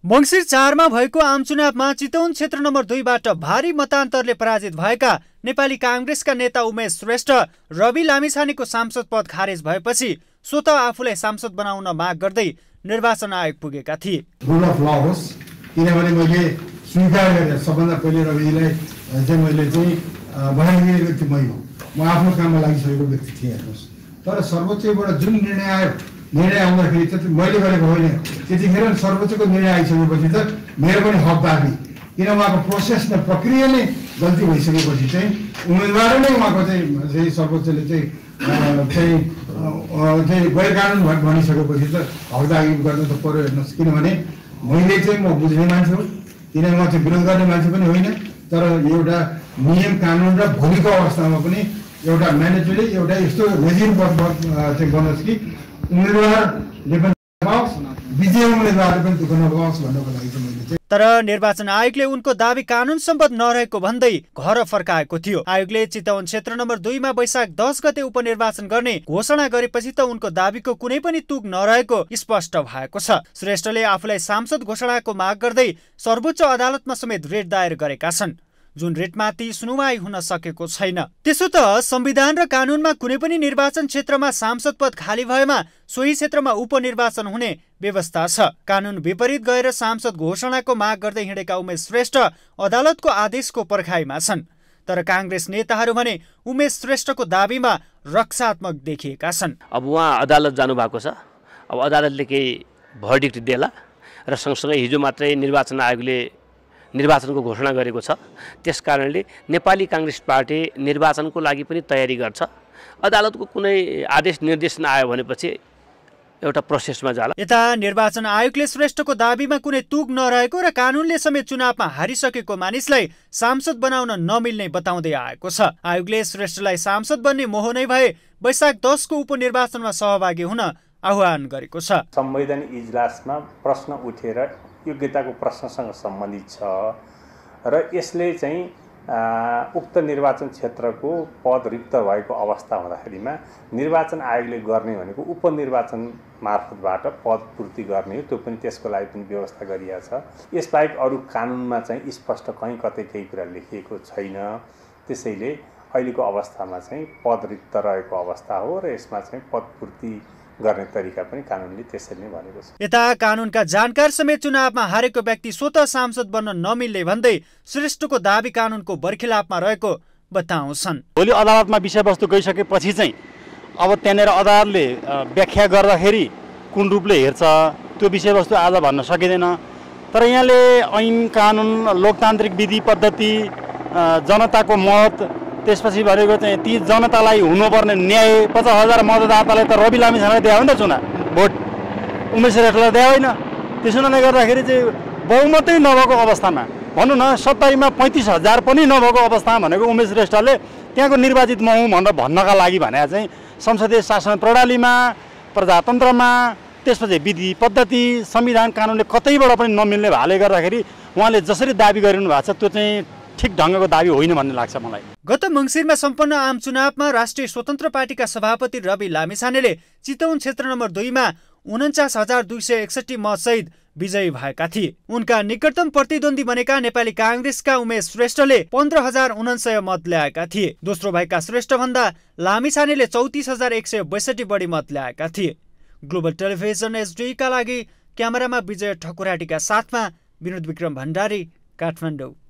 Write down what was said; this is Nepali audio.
मङ्सिर 4 मा भएको आमचुनावमा चितवन क्षेत्र नम्बर 2 बाट भारी मतान्तरले पराजित भएका नेपाली कांग्रेसका नेता उमेश श्रेष्ठ रवि लामिछानेको सांसद पद खारेज भएपछि स्वत आफूलाई सांसद बनाउन माग गर्दै निर्वाचन आयोग पुगेका थिए। रुल अफ ल होस्, किनभने मैले स्वीकार गरेँ सबभन्दा पहिले रविजीलाई चाहिँ मैले चाहिँ बनाइदिएको व्यक्ति मै हो। म आफ्नो काममा लागिसकेको व्यक्ति थिएँ हेर्नुहोस्। तर सर्वोच्चबाट जुन निर्णय आउँदाखेरि त मैले गरेको होइन, त्यतिखेर सर्वोच्चको निर्णय आइसकेपछि त मेरो पनि हक बाँकी, किन उहाँको प्रोसेस र प्रक्रिया नै गल्ती भइसकेपछि चाहिँ उम्मेदवार नै उहाँको चाहिँ सर्वोच्चले चाहिँ गैर कानुन भनिसकेपछि त हकदागी गर्नु त पर्यो हेर्नुहोस्। किनभने मैले चाहिँ म बुझ्ने मान्छे हो, किनभने म चाहिँ विरोध गर्ने मान्छे पनि होइन, तर एउटा नियम कानुन र भोलिको अवस्थामा पनि एउटा म्यानेजरले एउटा यस्तो रेजिम चाहिँ बनोस् कि उम्मेदवारले पनि नपाओस्, विजय उम्मेदवारले पनि दुःख नपाओस् भन्नको लागि चाहिँ मैले चाहिँ। तर निर्वाचन आयोगले उनको दावी कानुन सम्बद्ध नरहेको भन्दै घर फर्काएको थियो। आयोगले चितवन क्षेत्र नम्बर 2 मा वैशाख 10 गते उपनिर्वाचन गर्ने घोषणा गरेपछि त उनको दावीको कुनै पनि तुक नरहेको स्पष्ट भएको छ। श्रेष्ठले आफूलाई सांसद घोषणाको माग गर्दै सर्वोच्च अदालतमा समेत रिट दायर गरेका छन्, जुन रिटमाथि सुनुवाई हुन सकेको छैन। त्यसो त संविधान र कानुनमा कुनै पनि निर्वाचन क्षेत्रमा सांसद पद खाली भएमा सोही क्षेत्रमा उपनिर्वाचन हुने व्यवस्था छ। कानुन विपरीत गएर सांसद घोषणाको माग गर्दै हिँडेका उमेश श्रेष्ठ अदालतको आदेशको पर्खाइमा छन्। तर कांग्रेस नेताहरू भने उमेश श्रेष्ठको दावीमा रक्षात्मक देखिएका छन्। अब उहाँ अदालत जानु भएको छ, अब अदालतले केही भर्डिक्ट देला र सँगसँगै हिजो मात्रै निर्वाचन आयोगले निर्वाचनको घोषणा गरेको छ। त्यसकारणले नेपाली कांग्रेस पार्टी निर्वाचनको लागि पनि तयारी गर्छ। अदालतको कुनै आदेश निर्देशन आयो भनेपछि एउटा प्रोसेसमा जाला। यता निर्वाचन आयोगले श्रेष्ठको दाबीमा कुनै तुक नरहेको र कानुनले समेत चुनावमा हारिसकेको मानिसलाई सांसद बनाउन नमिल्ने बताउँदै आएको छ। आयोगले श्रेष्ठलाई सांसद बन्ने मोह नै भए वैशाख 10 को उपनिर्वाचनमा सहभागी हुन आह्वान गरेको छ। संवैधानिक इजलासमा प्रश्न उठेर योग्यताको प्रश्नसँग सम्बन्धित छ र यसले चाहिँ उक्त निर्वाचन क्षेत्रको पद रिक्त भएको अवस्था हुँदाखेरिमा निर्वाचन आयोगले गर्ने भनेको उपनिर्वाचन मार्फतबाट पद पूर्ति गर्ने हो। त्यो पनि त्यसको लागि पनि व्यवस्था गरिएको छ। यसबाहेक अरू कानुनमा चाहिँ स्पष्ट कहीँ कतै केही कुरा लेखिएको छैन। त्यसैले अहिलेको अवस्थामा चाहिँ पद रिक्त रहेको अवस्था हो र यसमा चाहिँ पद पूर्ति गर्ने तरिका पनि कानुनले त्यसरी नै भनेको छ। यता कानुनका जानकार समेत चुनावमा हारेको व्यक्ति स्वतः सांसद बन्न नमिल्ने भन्दै श्रेष्ठको दावी कानुनको बर्खिलाफमा रहेको बताउँछन्। भोलि अदालतमा विषयवस्तु गइसकेपछि चाहिँ अब त्यहाँनिर अदालतले व्याख्या गर्दाखेरि कुन रूपले हेर्छ त्यो विषयवस्तु आज भन्न सकिँदैन। तर यहाँले ऐन कानुन लोकतान्त्रिक विधि पद्धति जनताको मत त्यसपछि भनेको चाहिँ ती जनतालाई हुनुपर्ने न्याय 50,000 मतदातालाई त रवि लामिछानेलाई दिए हो नि त चुनाव भोट, उमेश श्रेष्ठलाई दिए होइन। त्यसो हुनाले गर्दाखेरि चाहिँ बहुमतै नभएको अवस्थामा भनौँ न 70 मा 35,000 पनि नभएको अवस्थामा भनेको उमेश श्रेष्ठले त्यहाँको निर्वाचित म हुँ भनेर भन्नका लागि भने चाहिँ संसदीय शासन प्रणालीमा प्रजातन्त्रमा त्यसपछि विधि पद्धति संविधान कानुनले कतैबाट पनि नमिल्ने भएले गर्दाखेरि उहाँले जसरी दाबी गरिनु भएको छ त्यो चाहिँ ठिक ढङ्गको दाबी होइन भन्ने लाग्छ मलाई। गत मङ्सिरमा सम्पन्न आम चुनावमा राष्ट्रिय स्वतन्त्र पार्टीका सभापति रवि लामिछानेले चितवन क्षेत्र नम्बर 2 मा 49,261 मतसहित विजयी भएका थिए। उनका निकटतम प्रतिद्वन्दी बनेका नेपाली कांग्रेसका उमेश श्रेष्ठले 15,069 मत ल्याएका थिए। दोस्रो भएका श्रेष्ठ भन्दा लामिछानेले 34,162 बढी मत ल्याएका थिए। ग्लोबल टेलिभिजन HD का लागि क्यामेरामा विजय ठकुराटीका साथमा विनोद विक्रम भण्डारी, काठमाडौँ।